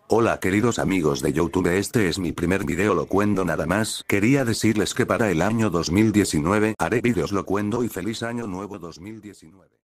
Hola queridos amigos de YouTube, este es mi primer video locuendo nada más. Quería decirles que para el año 2019 haré vídeos locuendo y feliz año nuevo 2019.